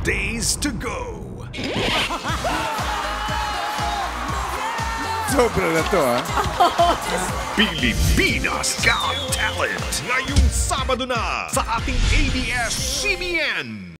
days to go. Sobra na to, ha? Pilipinas Got Talent. Ngayong Sabado na sa ating ABS-CBN.